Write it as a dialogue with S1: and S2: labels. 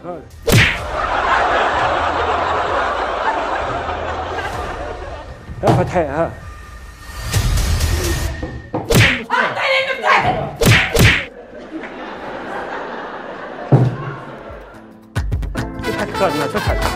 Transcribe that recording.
S1: هذا ها فتحي ها
S2: اعطيني المفتاح.
S1: تضحك خالد ما تضحك.